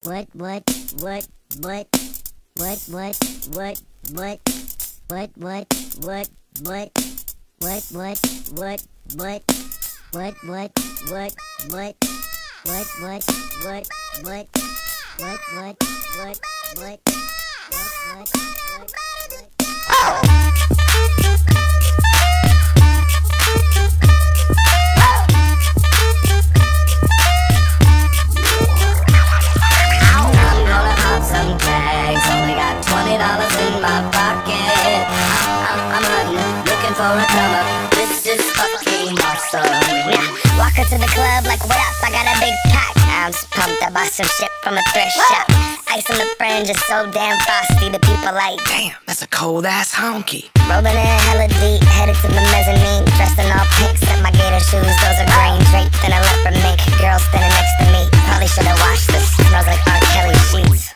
For a come up, this is fucking awesome. Walk her to the club like, what up? I got a big pack. I'm just pumped. I bought some shit from a thrift shop. Ice on the fringe is so damn frosty. The people like, damn, that's a cold ass honky. Rolling in hella deep, headed to the mezzanine. Dressed in all pink, set my gator shoes. Those are green, draped in a leopard mink. Girl standing next to me, probably should've washed this. Smells like R. Kelly sheets.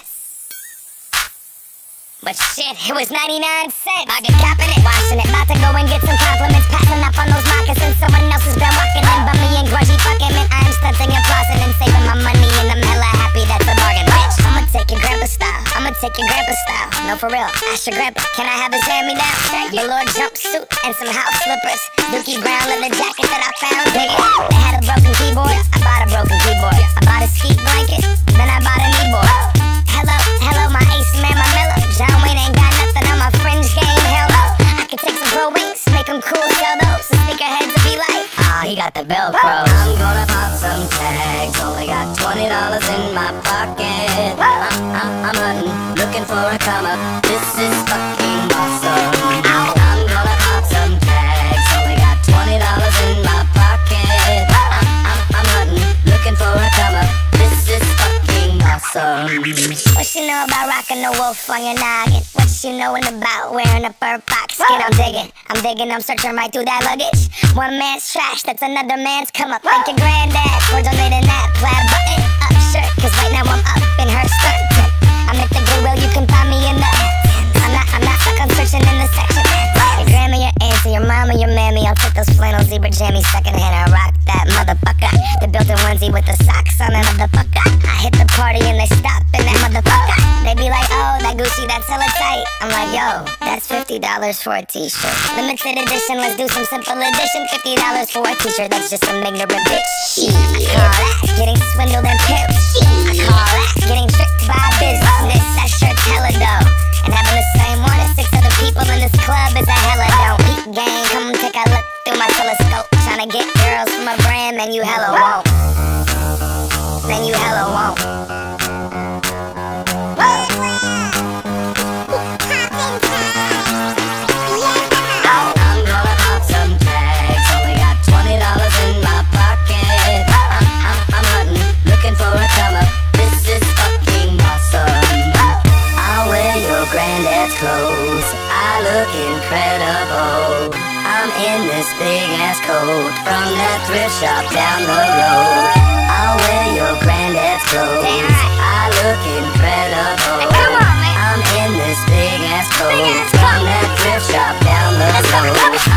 But shit, it was 99 cents. I get capping it, washing it. About to go and get some compliments. Passing up on those moccasins. Someone else has been walking in. Bummy and grungy fucking man. I am stunting and flossing and saving my money. And I'm hella happy that's a bargain, bitch. I'ma take your grandpa style. I'ma take your grandpa style. No, for real, ask your grandpa. Can I have his hand-me-down? Velour jumpsuit and some house slippers. Dookie brown leather jacket that I found. Dig it. They had a broken keyboard. I bought a broken keyboard. I bought a ski blanket. Then I bought a kneeboard. Hello, my ace man, my mellow. John Wayne ain't got nothing on my fringe game, hell no. I can take some pro wings, make them cool, sell those. The speaker heads will be like, he got the Velcro. I'm gonna pop some tags, only got $20 in my pocket. I'm hunting, looking for a come up. This is fucking awesome. I'm gonna pop some tags, only got $20 in my pocket. I'm hunting, looking for a come up. This is fucking awesome. What you know about rocking the wolf on your noggin? What you knowin' about wearing a fur fox skin? I'm digging, I'm searching right through that luggage. One man's trash, that's another man's come up. Thank your granddad for donating that plaid button up shirt. Cause right now I'm up in her skirt. I'm at the Goodwill, you can find me in the I'm not stuck on searching in the section. Your grandma, your auntie, your mama, your mammy. I'll take those flannel zebra jammies secondhand and rock that motherfucker. The built-in onesie with the socks on that motherfucker. I hit the party and they stop in that motherfucker. They be like, oh, that Gucci, that's hella tight. I'm like, yo, that's $50 for a t-shirt. Limited edition, let's do some simple edition. $50 for a t-shirt, that's just some ignorant bitch. Shit, I call that getting swindled and pimped. I call that getting tricked by business. That shirt's hella dope. And having the same one as 6 other people in this club is a hella don't. Eat gang, come take a look through my telescope. Tryna get girls from a brand, man, you hella won't. Then you hella won't. I'm gonna pop some tags, only got $20 in my pocket. I'm hunting, looking for a come up. This is fucking awesome. I'll wear your granddad's clothes, I look incredible. I'm in this big ass coat from that thrift shop down the road. I'll wear your granddad's clothes, I look incredible. I'm in this big ass coat from that thrift shop down the road.